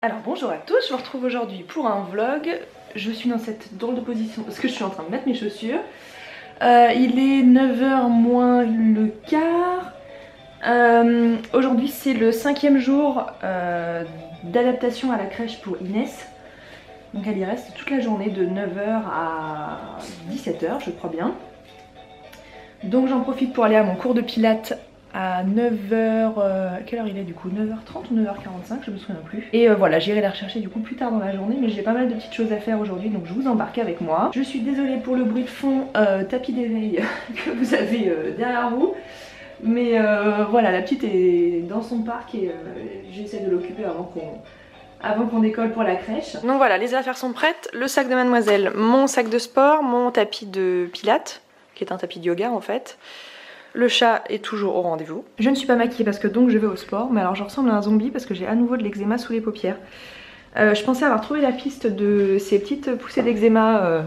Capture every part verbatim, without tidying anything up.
Alors bonjour à tous, je vous retrouve aujourd'hui pour un vlog. Je suis dans cette drôle de position parce que je suis en train de mettre mes chaussures. Euh, il est neuf heures moins le quart. Euh, aujourd'hui c'est le cinquième jour euh, d'adaptation à la crèche pour Inès. Donc elle y reste toute la journée de neuf heures à dix-sept heures je crois bien. Donc j'en profite pour aller à mon cours de pilates à neuf heures, euh, quelle heure il est du coup, neuf heures trente ou neuf heures quarante-cinq, je me souviens plus. Et euh, voilà, j'irai la rechercher du coup plus tard dans la journée, mais j'ai pas mal de petites choses à faire aujourd'hui, donc je vous embarque avec moi. Je suis désolée pour le bruit de fond, euh, tapis d'éveil que vous avez euh, derrière vous. Mais euh, voilà, la petite est dans son parc et euh, j'essaie de l'occuper avant qu'on... avant qu'on décolle pour la crèche. Donc voilà, les affaires sont prêtes, le sac de mademoiselle, mon sac de sport, mon tapis de pilates, qui est un tapis de yoga en fait. Le chat est toujours au rendez-vous. Je ne suis pas maquillée parce que donc je vais au sport, mais alors je ressemble à un zombie parce que j'ai à nouveau de l'eczéma sous les paupières. Euh, je pensais avoir trouvé la piste de ces petites poussées d'eczéma euh,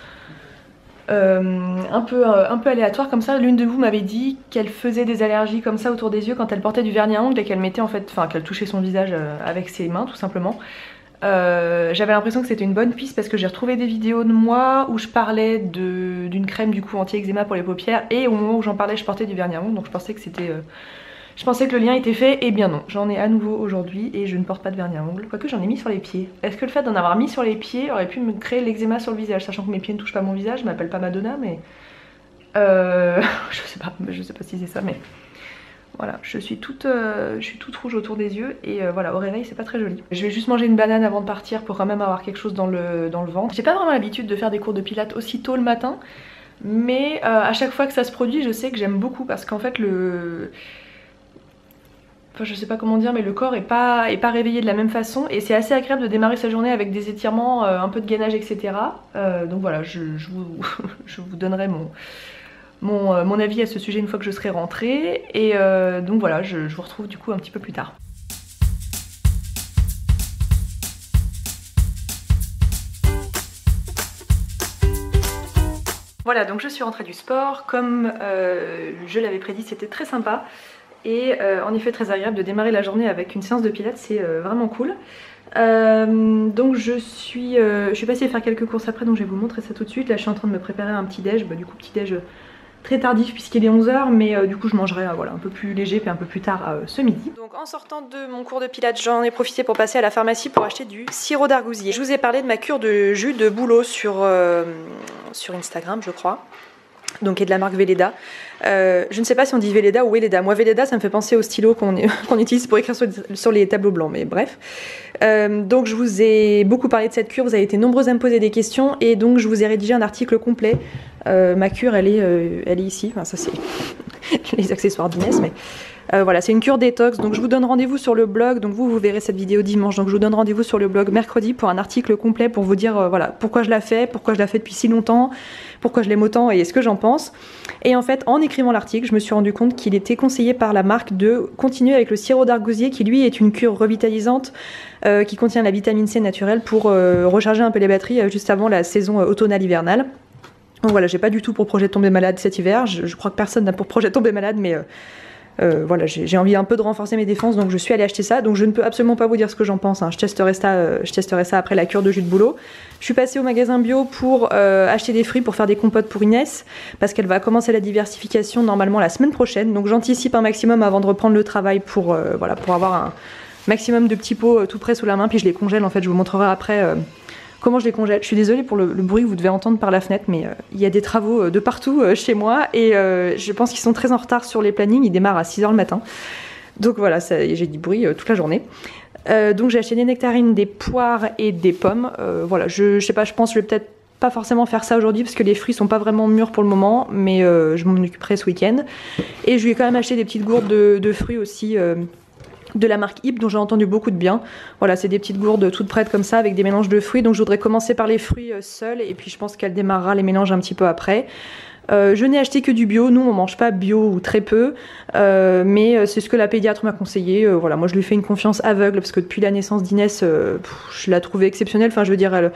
euh, un, peu, euh, un peu aléatoires comme ça. L'une de vous m'avait dit qu'elle faisait des allergies comme ça autour des yeux quand elle portait du vernis à ongles et qu'elle mettait en fait, enfin qu'elle touchait son visage euh, avec ses mains tout simplement. Euh, j'avais l'impression que c'était une bonne piste parce que j'ai retrouvé des vidéos de moi où je parlais d'une crème du coup anti-eczéma pour les paupières et au moment où j'en parlais je portais du vernis à ongles, donc je pensais que c'était euh, je pensais que le lien était fait, et bien non, j'en ai à nouveau aujourd'hui et je ne porte pas de vernis à ongles, quoique j'en ai mis sur les pieds. Est-ce que le fait d'en avoir mis sur les pieds aurait pu me créer l'eczéma sur le visage, sachant que mes pieds ne touchent pas mon visage, je m'appelle pas Madonna mais euh, je sais pas, je sais pas si c'est ça mais voilà, je suis toute, euh, je suis toute rouge autour des yeux et euh, voilà, au réveil c'est pas très joli. Je vais juste manger une banane avant de partir pour quand même avoir quelque chose dans le, dans le ventre. J'ai pas vraiment l'habitude de faire des cours de pilates aussi tôt le matin, mais euh, à chaque fois que ça se produit je sais que j'aime beaucoup parce qu'en fait le... Enfin je sais pas comment dire mais le corps est pas, est pas réveillé de la même façon et c'est assez agréable de démarrer sa journée avec des étirements, euh, un peu de gainage et cetera. Euh, donc voilà, je, je, vous, je vous donnerai mon... Mon, euh, mon avis à ce sujet une fois que je serai rentrée et euh, donc voilà, je, je vous retrouve du coup un petit peu plus tard. Voilà, donc je suis rentrée du sport, comme euh, je l'avais prédit, c'était très sympa et euh, en effet très agréable de démarrer la journée avec une séance de pilates, c'est euh, vraiment cool. Euh, donc je suis, euh, je suis passée faire quelques courses après, donc je vais vous montrer ça tout de suite. Là je suis en train de me préparer un petit déj, bah, du coup petit déj très tardif puisqu'il est onze heures, mais euh, du coup je mangerai euh, voilà, un peu plus léger puis un peu plus tard euh, ce midi. Donc en sortant de mon cours de pilates, j'en ai profité pour passer à la pharmacie pour acheter du sirop d'argousier. Je vous ai parlé de ma cure de jus de bouleau sur, euh, sur Instagram je crois, donc qui est de la marque Velleda. Euh, je ne sais pas si on dit Velleda ou Velleda. Moi Velleda ça me fait penser au stylo qu'on qu'on utilise pour écrire sur, sur les tableaux blancs, mais bref. Euh, donc je vous ai beaucoup parlé de cette cure, vous avez été nombreux à me poser des questions et donc je vous ai rédigé un article complet. Euh, ma cure elle est, euh, elle est ici, enfin ça c'est les accessoires d'Inès, mais euh, voilà, c'est une cure détox. Donc je vous donne rendez-vous sur le blog, donc vous vous verrez cette vidéo dimanche, donc je vous donne rendez-vous sur le blog mercredi pour un article complet pour vous dire euh, voilà, pourquoi je la fais, pourquoi je la fais depuis si longtemps, pourquoi je l'aime autant et ce que j'en pense. Et en fait en écrivant l'article je me suis rendu compte qu'il était conseillé par la marque de continuer avec le sirop d'argousier qui lui est une cure revitalisante euh, qui contient la vitamine C naturelle pour euh, recharger un peu les batteries euh, juste avant la saison euh, automnale hivernale. Donc voilà, j'ai pas du tout pour projet de tomber malade cet hiver, je, je crois que personne n'a pour projet de tomber malade, mais euh, euh, voilà, j'ai envie un peu de renforcer mes défenses, donc je suis allée acheter ça. Donc je ne peux absolument pas vous dire ce que j'en pense, hein. je, testerai ça, euh, je testerai ça après la cure de jus de bouleau. Je suis passée au magasin bio pour euh, acheter des fruits pour faire des compotes pour Inès, parce qu'elle va commencer la diversification normalement la semaine prochaine, donc j'anticipe un maximum avant de reprendre le travail pour, euh, voilà, pour avoir un maximum de petits pots euh, tout près sous la main, puis je les congèle, en fait je vous montrerai après euh, comment je les congèle. Je suis désolée pour le, le bruit que vous devez entendre par la fenêtre, mais euh, il y a des travaux euh, de partout euh, chez moi et euh, je pense qu'ils sont très en retard sur les plannings, ils démarrent à six heures le matin. Donc voilà, j'ai du bruit euh, toute la journée. Euh, donc j'ai acheté des nectarines, des poires et des pommes. Euh, voilà, je, je sais pas, je pense que je vais peut-être pas forcément faire ça aujourd'hui parce que les fruits sont pas vraiment mûrs pour le moment, mais euh, je m'en occuperai ce week-end. Et je lui ai quand même acheté des petites gourdes de, de fruits aussi. Euh, de la marque Yip dont j'ai entendu beaucoup de bien. Voilà, c'est des petites gourdes toutes prêtes comme ça avec des mélanges de fruits, donc je voudrais commencer par les fruits euh, seuls et puis je pense qu'elle démarrera les mélanges un petit peu après. Euh, je n'ai acheté que du bio, nous on mange pas bio ou très peu, euh, mais c'est ce que la pédiatre m'a conseillé. Euh, voilà, moi je lui fais une confiance aveugle parce que depuis la naissance d'Inès, euh, je la trouvais exceptionnelle, enfin je veux dire elle...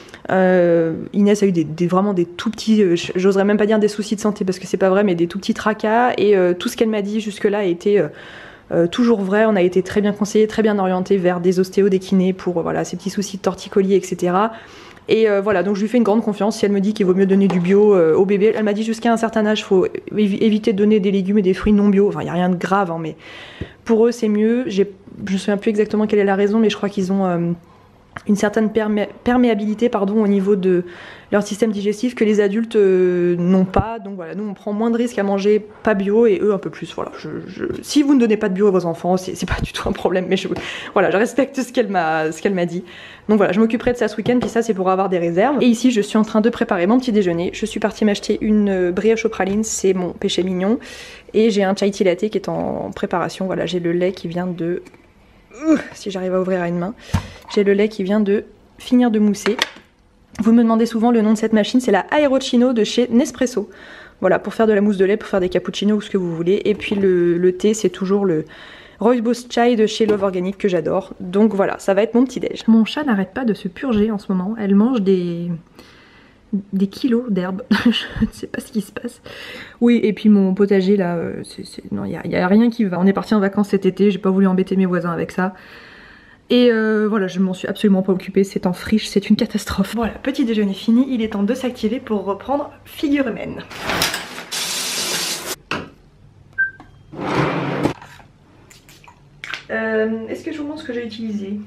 Euh, Inès a eu des, des, vraiment des tout petits, euh, j'oserais même pas dire des soucis de santé parce que c'est pas vrai, mais des tout petits tracas et euh, tout ce qu'elle m'a dit jusque là a été... Euh, euh, toujours vrai. On a été très bien conseillé, très bien orienté vers des ostéos, des kinés pour euh, voilà, ces petits soucis de torticolis, et cetera. Et euh, voilà, donc je lui fais une grande confiance. Si elle me dit qu'il vaut mieux donner du bio euh, au bébé, elle m'a dit jusqu'à un certain âge, il faut évi éviter de donner des légumes et des fruits non bio. Enfin, il n'y a rien de grave, hein, mais pour eux, c'est mieux. Je ne me souviens plus exactement quelle est la raison, mais je crois qu'ils ont euh, une certaine permé perméabilité pardon, au niveau de leur système digestif que les adultes euh, n'ont pas. Donc voilà, nous on prend moins de risques à manger pas bio et eux un peu plus. Voilà, je, je... Si vous ne donnez pas de bio à vos enfants, c'est pas du tout un problème, mais je, voilà, je respecte ce qu'elle m'a ce qu'elle m'a dit. Donc voilà, je m'occuperai de ça ce week-end, puis ça c'est pour avoir des réserves. Et ici je suis en train de préparer mon petit déjeuner. Je suis partie m'acheter une brioche aux pralines, c'est mon péché mignon. Et j'ai un chai tea latte qui est en préparation. Voilà, j'ai le lait qui vient de... Uh, si j'arrive à ouvrir à une main. J'ai le lait qui vient de finir de mousser. Vous me demandez souvent le nom de cette machine, c'est la Aerochino de chez Nespresso. Voilà, pour faire de la mousse de lait, pour faire des cappuccinos ou ce que vous voulez. Et puis le, le thé, c'est toujours le Rooibos Chai de chez Love Organic que j'adore. Donc voilà, ça va être mon petit déj. Mon chat n'arrête pas de se purger en ce moment. Elle mange des... des kilos d'herbe. Je ne sais pas ce qui se passe. Oui, et puis mon potager là, euh, c'est, c'est... non, il n'y a, a rien qui va. On est parti en vacances cet été, j'ai pas voulu embêter mes voisins avec ça. Et euh, voilà, je m'en suis absolument pas occupée, c'est en friche, c'est une catastrophe. Voilà, petit déjeuner fini, il est temps de s'activer pour reprendre figure humaine. Euh, Est-ce que je vous montre ce que j'ai utilisé?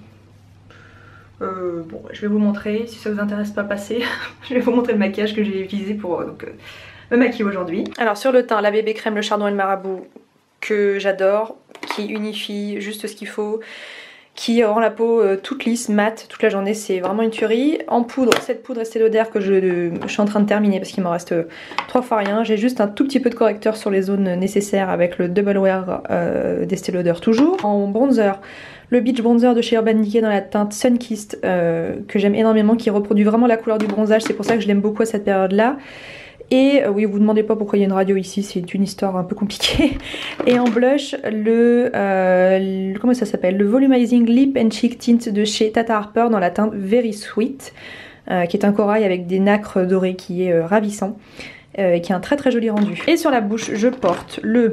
Euh, bon, je vais vous montrer, si ça vous intéresse pas, passez. Je vais vous montrer le maquillage que j'ai utilisé pour euh, donc, euh, me maquiller aujourd'hui. Alors sur le teint, la bébé crème, le chardon et le marabout que j'adore, qui unifie juste ce qu'il faut, qui rend la peau euh, toute lisse, mate, toute la journée, c'est vraiment une tuerie. En poudre, cette poudre Estée Lauder que je, euh, je suis en train de terminer parce qu'il m'en reste euh, trois fois rien. J'ai juste un tout petit peu de correcteur sur les zones nécessaires avec le Double Wear euh, d'Estée Lauder toujours. En bronzer, le Beach Bronzer de chez Urban Decay dans la teinte Sunkissed euh, que j'aime énormément, qui reproduit vraiment la couleur du bronzage, c'est pour ça que je l'aime beaucoup à cette période-là. Et euh, oui, vous ne demandez pas pourquoi il y a une radio ici, c'est une histoire un peu compliquée. Et en blush, le, euh, le comment ça s'appelle, le Volumizing Lip and Cheek Tint de chez Tata Harper dans la teinte Very Sweet, euh, qui est un corail avec des nacres dorés qui est euh, ravissant, euh, et qui a un très très joli rendu. Et sur la bouche, je porte le,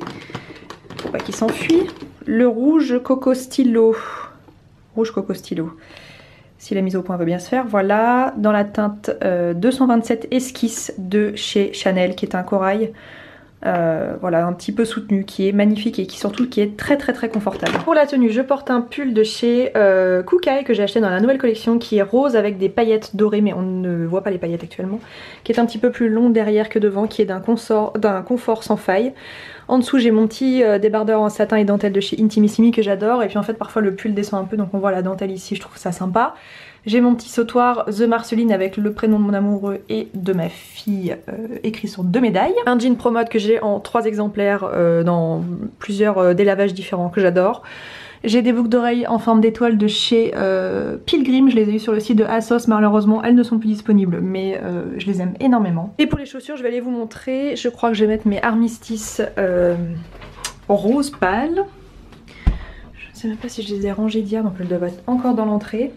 faut pas qu'il s'enfuit, le rouge Coco Stylo, rouge Coco Stylo. Si la mise au point veut bien se faire, voilà, dans la teinte euh, deux cent vingt-sept Esquisse de chez Chanel, qui est un corail, euh, voilà, un petit peu soutenu, qui est magnifique et qui surtout qui est très très très confortable. Pour la tenue, je porte un pull de chez euh, Kookai que j'ai acheté dans la nouvelle collection, qui est rose avec des paillettes dorées, mais on ne voit pas les paillettes actuellement, qui est un petit peu plus long derrière que devant, qui est d'un d'un confort sans faille. En dessous j'ai mon petit euh, débardeur en satin et dentelle de chez Intimissimi que j'adore, et puis en fait parfois le pull descend un peu donc on voit la dentelle ici, je trouve ça sympa. J'ai mon petit sautoir The Marceline avec le prénom de mon amoureux et de ma fille euh, écrit sur deux médailles. Un jean Pro Mode que j'ai en trois exemplaires euh, dans plusieurs euh, délavages différents que j'adore. J'ai des boucles d'oreilles en forme d'étoile de chez euh, Pilgrim, je les ai eues sur le site de ASOS, malheureusement elles ne sont plus disponibles, mais euh, je les aime énormément. Et pour les chaussures, je vais aller vous montrer, je crois que je vais mettre mes armistices euh, rose pâle. Je ne sais même pas si je les ai rangées d'hier, donc elles doivent être encore dans l'entrée.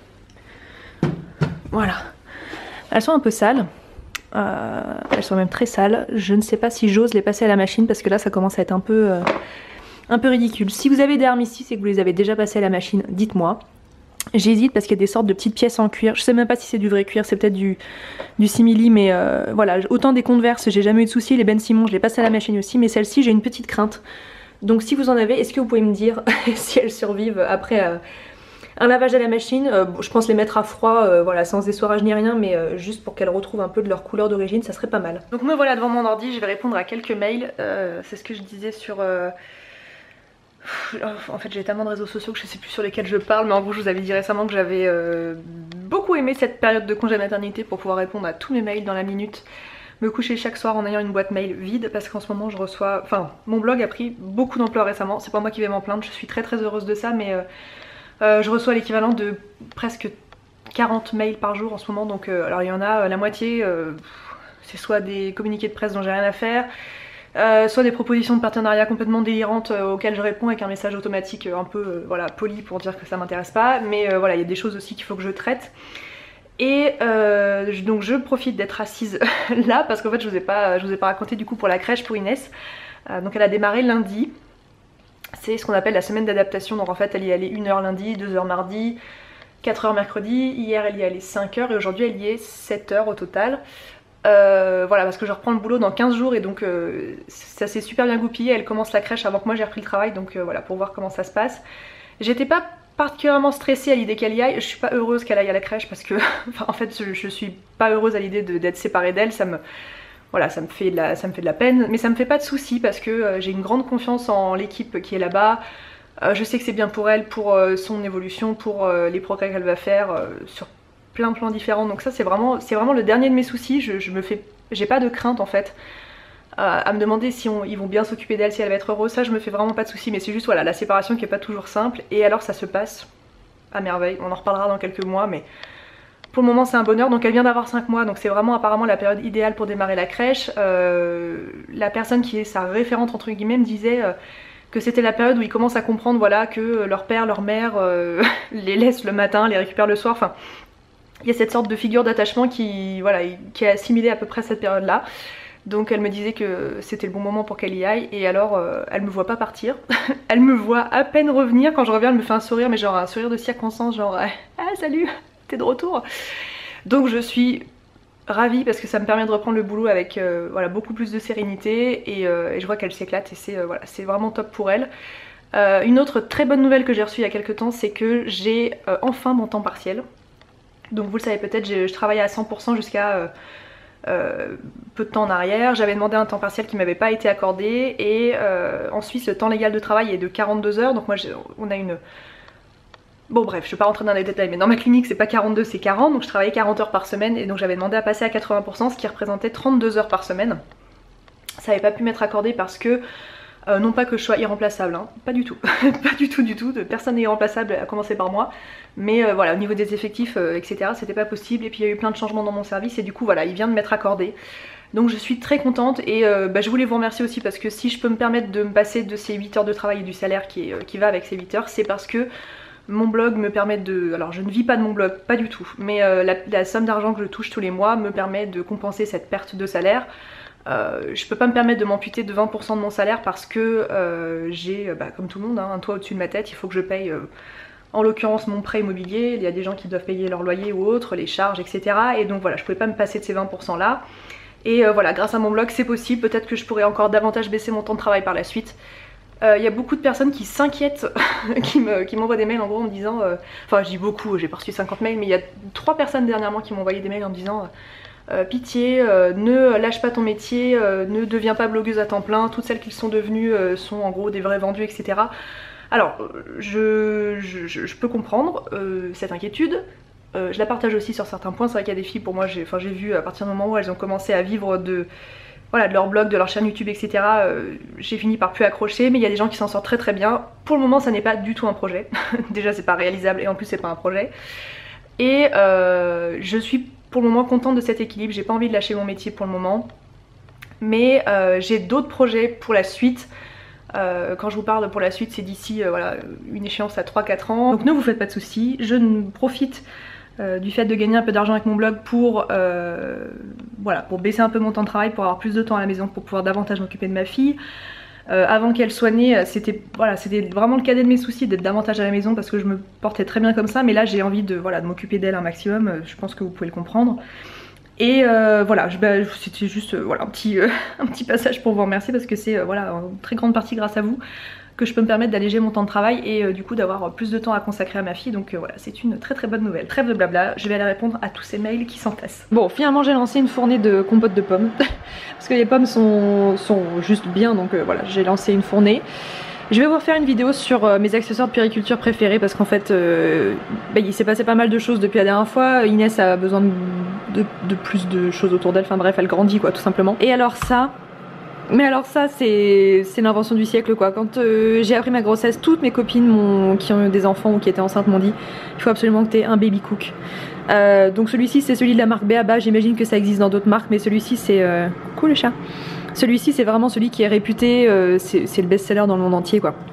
Voilà. Elles sont un peu sales. Euh, elles sont même très sales. Je ne sais pas si j'ose les passer à la machine parce que là ça commence à être un peu... Euh, un peu ridicule. Si vous avez des armistices et que vous les avez déjà passés à la machine, dites-moi. J'hésite parce qu'il y a des sortes de petites pièces en cuir. Je sais même pas si c'est du vrai cuir, c'est peut-être du, du simili, mais euh, voilà. Autant des Converse, j'ai jamais eu de soucis. Les Ben Simon, je les passe à la machine aussi, mais celle-ci, j'ai une petite crainte. Donc si vous en avez, est-ce que vous pouvez me dire si elles survivent après euh, un lavage à la machine? euh, bon, je pense les mettre à froid, euh, voilà, sans essorage ni rien, mais euh, juste pour qu'elles retrouvent un peu de leur couleur d'origine, ça serait pas mal. Donc me voilà devant mon ordi, je vais répondre à quelques mails. Euh, c'est ce que je disais sur... Euh, En fait j'ai tellement de réseaux sociaux que je sais plus sur lesquels je parle, mais en gros je vous avais dit récemment que j'avais euh, beaucoup aimé cette période de congé maternité pour pouvoir répondre à tous mes mails dans la minute, me coucher chaque soir en ayant une boîte mail vide, parce qu'en ce moment je reçois, enfin mon blog a pris beaucoup d'ampleur récemment, c'est pas moi qui vais m'en plaindre, je suis très très heureuse de ça, mais euh, euh, je reçois l'équivalent de presque quarante mails par jour en ce moment, donc euh, alors il y en a euh, la moitié, euh, c'est soit des communiqués de presse dont j'ai rien à faire, Euh, soit des propositions de partenariat complètement délirantes euh, auxquelles je réponds avec un message automatique euh, un peu euh, voilà, poli pour dire que ça m'intéresse pas, mais euh, voilà, il y a des choses aussi qu'il faut que je traite. Et euh, donc je profite d'être assise là parce qu'en fait je vous ai pas, je vous ai pas raconté du coup pour la crèche pour Inès. Euh, donc elle a démarré lundi. C'est ce qu'on appelle la semaine d'adaptation, donc en fait elle y est allée une heure lundi, deux heures mardi, quatre heures mercredi, hier elle y est allée cinq heures et aujourd'hui elle y est sept heures au total. Euh, voilà, parce que je reprends le boulot dans quinze jours et donc euh, ça s'est super bien goupillé, elle commence la crèche avant que moi j'ai repris le travail, donc euh, voilà, pour voir comment ça se passe. J'étais pas particulièrement stressée à l'idée qu'elle y aille, je suis pas heureuse qu'elle aille à la crèche parce que enfin, en fait je, je suis pas heureuse à l'idée d'être séparée d'elle, ça me... Voilà, ça me, fait de la, ça me fait de la peine, mais ça me fait pas de soucis parce que euh, j'ai une grande confiance en l'équipe qui est là-bas. Euh, je sais que c'est bien pour elle, pour euh, son évolution, pour euh, les progrès qu'elle va faire euh, sur plein de plans différents. Donc ça c'est vraiment, c'est vraiment le dernier de mes soucis. Je, je me fais, j'ai pas de crainte en fait euh, à me demander si on, ils vont bien s'occuper d'elle, si elle va être heureuse. Ça je me fais vraiment pas de soucis, mais c'est juste voilà la séparation qui est pas toujours simple. Et alors ça se passe à merveille. On en reparlera dans quelques mois, mais pour le moment c'est un bonheur. Donc elle vient d'avoir cinq mois, donc c'est vraiment apparemment la période idéale pour démarrer la crèche. Euh, la personne qui est sa référente entre guillemets me disait euh, que c'était la période où ils commencent à comprendre voilà, que leur père, leur mère euh, les laisse le matin, les récupère le soir, enfin il y a cette sorte de figure d'attachement qui, voilà, qui est assimilée à peu près à cette période là. Donc elle me disait que c'était le bon moment pour qu'elle y aille et alors euh, elle me voit pas partir, elle me voit à peine revenir, quand je reviens elle me fait un sourire mais genre un sourire de circonstance genre ah salut, t'es de retour. Donc je suis ravie parce que ça me permet de reprendre le boulot avec euh, voilà, beaucoup plus de sérénité et, euh, et je vois qu'elle s'éclate et c'est euh, voilà, c'est vraiment top pour elle. Euh, une autre très bonne nouvelle que j'ai reçue il y a quelques temps, c'est que j'ai euh, enfin mon temps partiel. Donc vous le savez peut-être, je travaillais à cent pour cent jusqu'à euh, euh, peu de temps en arrière. J'avais demandé un temps partiel qui m'avait pas été accordé et euh, en Suisse le temps légal de travail est de quarante-deux heures. Donc moi on a une... Bon bref, je vais pas rentrer dans les détails, mais dans ma clinique c'est pas quarante-deux, c'est quarante, donc je travaillais quarante heures par semaine et donc j'avais demandé à passer à quatre-vingts pour cent, ce qui représentait trente-deux heures par semaine. Ça n'avait pas pu m'être accordé parce que, euh, non pas que je sois irremplaçable, hein, pas du tout, pas du tout du tout, personne n'est irremplaçable à commencer par moi, mais euh, voilà, au niveau des effectifs, euh, et cetera, c'était pas possible et puis il y a eu plein de changements dans mon service et du coup voilà, il vient de m'être accordé. Donc je suis très contente et euh, bah, je voulais vous remercier aussi parce que si je peux me permettre de me passer de ces huit heures de travail et du salaire qui, est, euh, qui va avec ces huit heures, c'est parce que mon blog me permet de... Alors je ne vis pas de mon blog, pas du tout, mais euh, la, la somme d'argent que je touche tous les mois me permet de compenser cette perte de salaire. Euh, je peux pas me permettre de m'amputer de vingt pour cent de mon salaire parce que euh, j'ai, bah, comme tout le monde, hein, un toit au-dessus de ma tête, il faut que je paye euh, en l'occurrence mon prêt immobilier, il y a des gens qui doivent payer leur loyer ou autre, les charges, et cetera. Et donc voilà, je pouvais pas me passer de ces vingt pour cent là. Et euh, voilà, grâce à mon blog c'est possible, peut-être que je pourrais encore davantage baisser mon temps de travail par la suite. Il euh, y a beaucoup de personnes qui s'inquiètent, qui m'envoient me, des mails en gros en me disant, euh, enfin je dis beaucoup, j'ai pas reçu cinquante mails, mais il y a trois personnes dernièrement qui m'ont envoyé des mails en me disant euh, pitié, euh, ne lâche pas ton métier, euh, ne deviens pas blogueuse à temps plein, toutes celles qui le sont devenues euh, sont en gros des vrais vendus, et cetera. Alors je, je, je, je peux comprendre euh, cette inquiétude, euh, je la partage aussi sur certains points, c'est vrai qu'il y a des filles, pour moi j'ai vu à partir du moment où elles ont commencé à vivre de... Voilà, de leur blog, de leur chaîne YouTube, et cetera. Euh, j'ai fini par plus accrocher, mais il y a des gens qui s'en sortent très très bien. Pour le moment, ça n'est pas du tout un projet. Déjà, c'est pas réalisable et en plus, c'est pas un projet. Et euh, je suis pour le moment contente de cet équilibre. J'ai pas envie de lâcher mon métier pour le moment, mais euh, j'ai d'autres projets pour la suite. Euh, quand je vous parle pour la suite, c'est d'ici euh, voilà, une échéance à trois quatre ans. Donc ne vous faites pas de soucis. Je profite Euh, du fait de gagner un peu d'argent avec mon blog pour, euh, voilà, pour baisser un peu mon temps de travail, pour avoir plus de temps à la maison, pour pouvoir davantage m'occuper de ma fille. Euh, avant qu'elle soit née, c'était voilà, c'était vraiment le cadet de mes soucis d'être davantage à la maison parce que je me portais très bien comme ça, mais là j'ai envie de, voilà, de m'occuper d'elle un maximum, je pense que vous pouvez le comprendre. Et euh, voilà, bah, c'était juste euh, voilà, un, petit, euh, un petit passage pour vous remercier parce que c'est euh, voilà, en très grande partie grâce à vous que je peux me permettre d'alléger mon temps de travail et euh, du coup d'avoir plus de temps à consacrer à ma fille, donc euh, voilà, c'est une très très bonne nouvelle. Trêve de blabla, je vais aller répondre à tous ces mails qui s'entassent. Bon, finalement j'ai lancé une fournée de compote de pommes parce que les pommes sont, sont juste bien, donc euh, voilà, j'ai lancé une fournée. Je vais vous refaire une vidéo sur euh, mes accessoires de puériculture préférés parce qu'en fait euh, bah, il s'est passé pas mal de choses depuis la dernière fois. Inès a besoin de, de, de plus de choses autour d'elle, enfin bref, elle grandit quoi tout simplement. Et alors ça, mais alors ça c'est l'invention du siècle quoi. Quand euh, j'ai appris ma grossesse, toutes mes copines qui ont eu des enfants ou qui étaient enceintes m'ont dit il faut absolument que tu aies un baby cook. Euh, donc celui-ci c'est celui de la marque Beaba, j'imagine que ça existe dans d'autres marques, mais celui-ci c'est... Euh... Coucou le chat. Celui-ci c'est vraiment celui qui est réputé, euh, c'est le best-seller dans le monde entier quoi.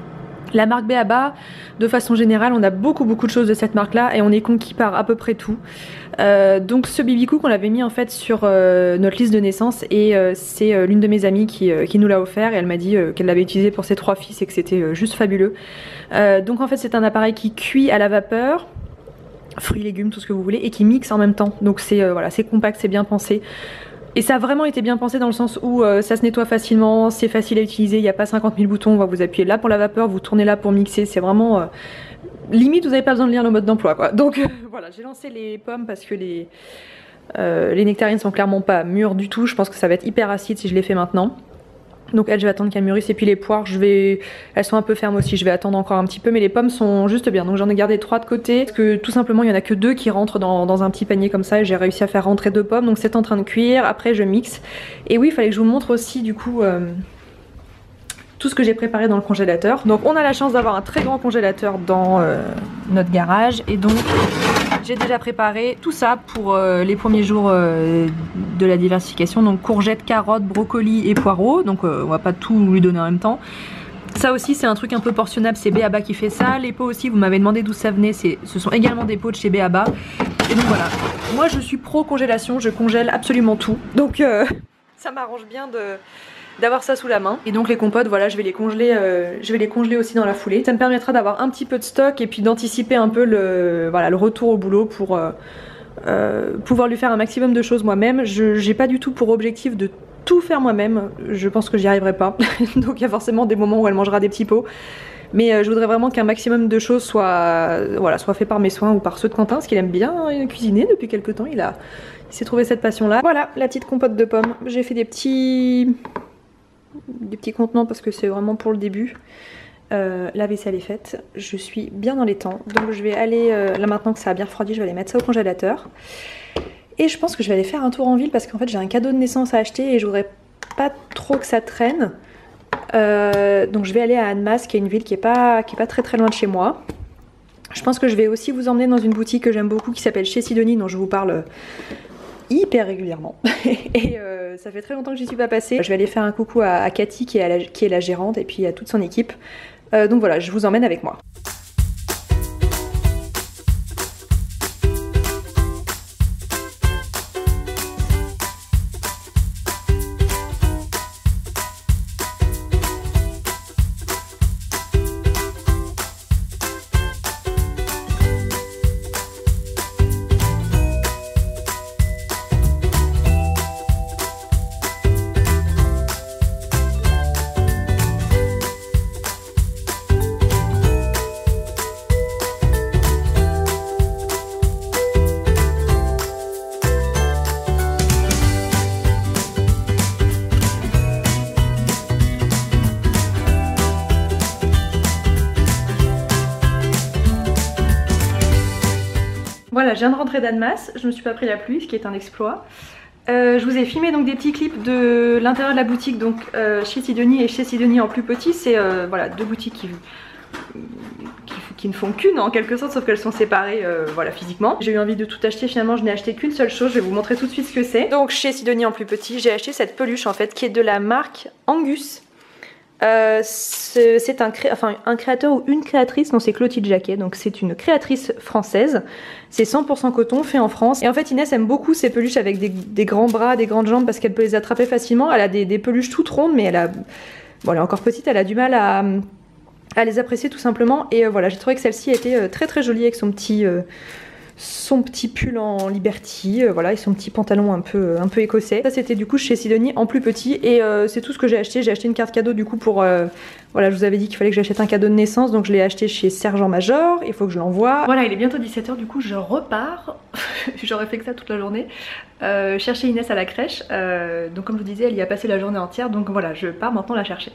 La marque B A B A, de façon générale, on a beaucoup beaucoup de choses de cette marque là et on est conquis par à peu près tout. Euh, donc ce B B Cook on l'avait mis en fait sur euh, notre liste de naissance et euh, c'est euh, l'une de mes amies qui, euh, qui nous l'a offert et elle m'a dit euh, qu'elle l'avait utilisé pour ses trois fils et que c'était euh, juste fabuleux. Euh, donc en fait c'est un appareil qui cuit à la vapeur, fruits, légumes, tout ce que vous voulez, et qui mixe en même temps. Donc c'est euh, voilà, c'est compact, c'est bien pensé. Et ça a vraiment été bien pensé dans le sens où euh, ça se nettoie facilement, c'est facile à utiliser, il n'y a pas cinquante mille boutons, on va vous appuyer là pour la vapeur, vous tournez là pour mixer, c'est vraiment... Euh, limite vous n'avez pas besoin de lire le mode d'emploi quoi. Donc euh, voilà, j'ai lancé les pommes parce que les, euh, les nectarines sont clairement pas mûres du tout, je pense que ça va être hyper acide si je les fais maintenant. Donc elles je vais attendre qu'elles mûrissent et puis les poires je vais, elles sont un peu fermes aussi, je vais attendre encore un petit peu mais les pommes sont juste bien. Donc j'en ai gardé trois de côté parce que tout simplement il y en a que deux qui rentrent dans, dans un petit panier comme ça et j'ai réussi à faire rentrer deux pommes donc c'est en train de cuire, après je mixe. Et oui il fallait que je vous montre aussi du coup euh, tout ce que j'ai préparé dans le congélateur. Donc on a la chance d'avoir un très grand congélateur dans euh, notre garage et donc j'ai déjà préparé tout ça pour euh, les premiers jours euh, de la diversification. Donc courgettes, carottes, brocolis et poireaux. Donc euh, on va pas tout lui donner en même temps. Ça aussi c'est un truc un peu portionnable, c'est B A B A qui fait ça. Les pots aussi, vous m'avez demandé d'où ça venait, ce sont également des pots de chez B A B A. Et donc voilà, moi je suis pro congélation, je congèle absolument tout. Donc euh, ça m'arrange bien de... d'avoir ça sous la main. Et donc les compotes, voilà, je vais les congeler euh, je vais les congeler aussi dans la foulée. Ça me permettra d'avoir un petit peu de stock et puis d'anticiper un peu le, voilà, le retour au boulot pour euh, euh, pouvoir lui faire un maximum de choses moi-même. Je j'ai pas du tout pour objectif de tout faire moi-même, je pense que j'y arriverai pas. Donc il y a forcément des moments où elle mangera des petits pots. Mais euh, je voudrais vraiment qu'un maximum de choses soient, voilà, soit fait par mes soins ou par ceux de Quentin, parce qu'il aime bien hein, cuisiner depuis quelques temps, il, a, il s'est trouvé cette passion là. Voilà la petite compote de pommes, j'ai fait des petits... des petits contenants parce que c'est vraiment pour le début. Euh, la vaisselle est faite, je suis bien dans les temps, donc je vais aller, euh, là maintenant que ça a bien refroidi, je vais aller mettre ça au congélateur. Et je pense que je vais aller faire un tour en ville parce qu'en fait j'ai un cadeau de naissance à acheter et je voudrais pas trop que ça traîne. Euh, donc je vais aller à Annemasse qui est une ville qui est pas, qui est pas très très loin de chez moi. Je pense que je vais aussi vous emmener dans une boutique que j'aime beaucoup qui s'appelle Chez Sidonie, dont je vous parle hyper régulièrement. Et euh, ça fait très longtemps que j'y suis pas passée. Je vais aller faire un coucou à, à Cathy qui est, à la, qui est la gérante et puis à toute son équipe. Euh, donc voilà, je vous emmène avec moi. Voilà, je viens de rentrer d'Annemasse, je me suis pas pris la pluie, ce qui est un exploit. Euh, je vous ai filmé donc des petits clips de l'intérieur de la boutique, donc euh, chez Sidonie et chez Sidonie en plus petit. C'est euh, voilà, deux boutiques qui, qui, qui ne font qu'une en quelque sorte, sauf qu'elles sont séparées euh, voilà, physiquement. J'ai eu envie de tout acheter, finalement je n'ai acheté qu'une seule chose, je vais vous montrer tout de suite ce que c'est. Donc chez Sidonie en plus petit, j'ai acheté cette peluche en fait qui est de la marque Angus. Euh, c'est un, cré... enfin, un créateur ou une créatrice, non c'est Clotilde Jacquet, donc c'est une créatrice française, c'est cent pour cent coton, fait en France. Et en fait Inès aime beaucoup ces peluches avec des, des grands bras, des grandes jambes parce qu'elle peut les attraper facilement. Elle a des, des peluches toutes rondes mais elle a, bon, elle est encore petite, elle a du mal à, à les apprécier tout simplement. Et euh, voilà, j'ai trouvé que celle-ci était euh, très très jolie avec son petit... Euh, son petit pull en Liberty, euh, voilà, et son petit pantalon un peu, un peu écossais. Ça c'était du coup chez Sidonie en plus petit et euh, c'est tout ce que j'ai acheté. J'ai acheté une carte cadeau du coup pour, euh, voilà, je vous avais dit qu'il fallait que j'achète un cadeau de naissance, donc je l'ai acheté chez Sergent Major, il faut que je l'envoie. Voilà, il est bientôt dix-sept heures, du coup je repars, j'aurais fait que ça toute la journée, euh, chercher Inès à la crèche, euh, donc comme je vous disais elle y a passé la journée entière, donc voilà, je pars maintenant la chercher.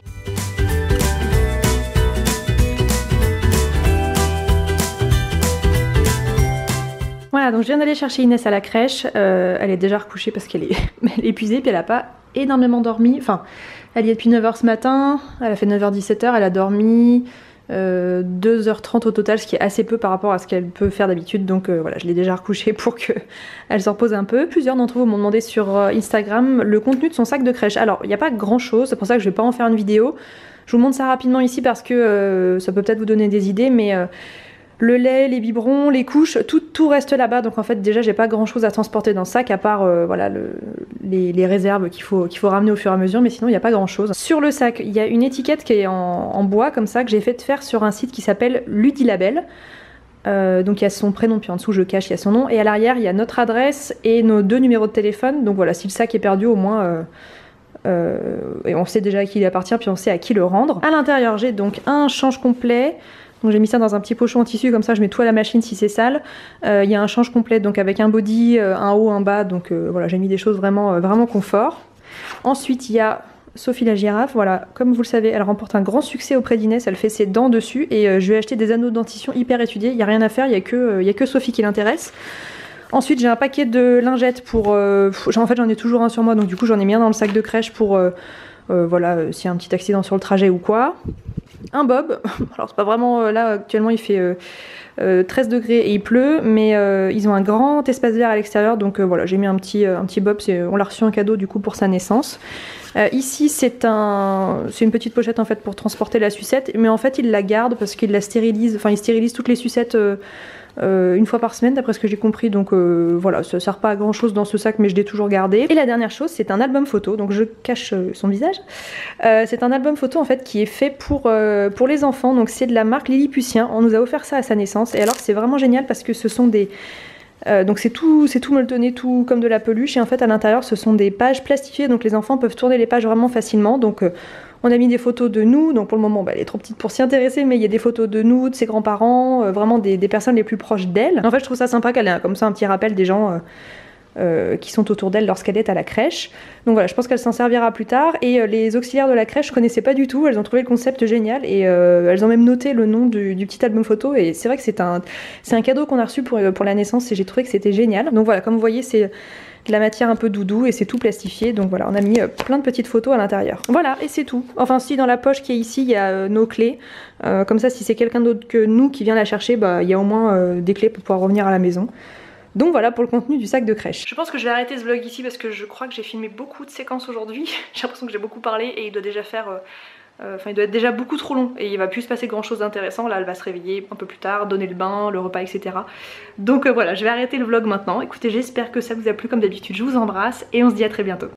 Voilà, donc je viens d'aller chercher Inès à la crèche, euh, elle est déjà recouchée parce qu'elle est, elle est épuisée, puis elle a pas énormément dormi, enfin elle y est depuis neuf heures ce matin, elle a fait neuf heures dix-sept heures, elle a dormi euh, deux heures trente au total, ce qui est assez peu par rapport à ce qu'elle peut faire d'habitude, donc euh, voilà, je l'ai déjà recouchée pour qu'elle se repose un peu. Plusieurs d'entre vous m'ont demandé sur Instagram le contenu de son sac de crèche. Alors il n'y a pas grand chose, c'est pour ça que je vais pas en faire une vidéo. Je vous montre ça rapidement ici parce que euh, ça peut peut-être vous donner des idées, mais euh, le lait, les biberons, les couches, tout, tout reste là-bas. Donc en fait déjà j'ai pas grand chose à transporter dans ce sac à part euh, voilà, le, les, les réserves qu'il faut, qu'il faut ramener au fur et à mesure, mais sinon il n'y a pas grand chose. Sur le sac, il y a une étiquette qui est en, en bois comme ça que j'ai fait faire sur un site qui s'appelle Ludilabel. Euh, donc il y a son prénom, puis en dessous je cache, il y a son nom. Et à l'arrière il y a notre adresse et nos deux numéros de téléphone. Donc voilà, si le sac est perdu au moins... Euh, euh, et on sait déjà à qui il appartient, puis on sait à qui le rendre. À l'intérieur j'ai donc un change complet. Donc j'ai mis ça dans un petit pochon en tissu, comme ça je mets tout à la machine si c'est sale. Il euh, y a un change complet donc avec un body, euh, un haut, un bas, donc euh, voilà, j'ai mis des choses vraiment, euh, vraiment confort. Ensuite il y a Sophie la girafe, voilà, comme vous le savez, elle remporte un grand succès auprès d'Inès, elle fait ses dents dessus et euh, je lui ai acheté des anneaux de dentition hyper étudiés, il n'y a rien à faire, il n'y a, euh, y a que Sophie qui l'intéresse. Ensuite j'ai un paquet de lingettes pour... Euh, en fait j'en ai toujours un sur moi, donc du coup j'en ai mis un dans le sac de crèche pour... Euh, euh, voilà, euh, s'il y a un petit accident sur le trajet ou quoi. Un bob, alors c'est pas vraiment, euh, là actuellement il fait euh, euh, treize degrés et il pleut, mais euh, ils ont un grand espace vert à l'extérieur, donc euh, voilà, j'ai mis un petit, euh, un petit bob, on l'a reçu en cadeau du coup pour sa naissance. Euh, ici c'est un, c'est une petite pochette en fait pour transporter la sucette, mais en fait il la garde parce qu'il la stérilise, enfin il stérilise toutes les sucettes euh, euh, une fois par semaine d'après ce que j'ai compris, donc euh, voilà, ça sert pas à grand chose dans ce sac mais je l'ai toujours gardé. Et la dernière chose c'est un album photo, donc je cache euh, son visage. Euh, c'est un album photo en fait qui est fait pour, euh, pour les enfants, donc c'est de la marque Lilliputien, on nous a offert ça à sa naissance et alors c'est vraiment génial parce que ce sont des... Euh, donc c'est tout, c'est tout molletonné, tout comme de la peluche et en fait à l'intérieur ce sont des pages plastifiées, donc les enfants peuvent tourner les pages vraiment facilement. Donc euh, on a mis des photos de nous, donc pour le moment bah, elle est trop petite pour s'y intéresser, mais il y a des photos de nous, de ses grands-parents, euh, vraiment des, des personnes les plus proches d'elle. En fait je trouve ça sympa qu'elle ait comme ça un petit rappel des gens euh, Euh, qui sont autour d'elle lorsqu'elle est à la crèche. Donc voilà, je pense qu'elle s'en servira plus tard. Et euh, les auxiliaires de la crèche, je connaissais pas du tout, elles ont trouvé le concept génial et euh, elles ont même noté le nom du, du petit album photo. Et c'est vrai que c'est un, c'est un cadeau qu'on a reçu pour, pour la naissance et j'ai trouvé que c'était génial. Donc voilà, comme vous voyez, c'est de la matière un peu doudou et c'est tout plastifié. Donc voilà, on a mis euh, plein de petites photos à l'intérieur. Voilà, et c'est tout. Enfin si, dans la poche qui est ici, il y a euh, nos clés. Euh, comme ça, si c'est quelqu'un d'autre que nous qui vient la chercher, bah, il y a au moins euh, des clés pour pouvoir revenir à la maison. Donc voilà pour le contenu du sac de crèche. Je pense que je vais arrêter ce vlog ici parce que je crois que j'ai filmé beaucoup de séquences aujourd'hui. J'ai l'impression que j'ai beaucoup parlé et il doit déjà faire... Euh, euh, enfin il doit être déjà beaucoup trop long et il va plus se passer grand chose d'intéressant. Là elle va se réveiller un peu plus tard, donner le bain, le repas, et cetera. Donc euh, voilà, je vais arrêter le vlog maintenant. Écoutez, j'espère que ça vous a plu comme d'habitude. Je vous embrasse et on se dit à très bientôt.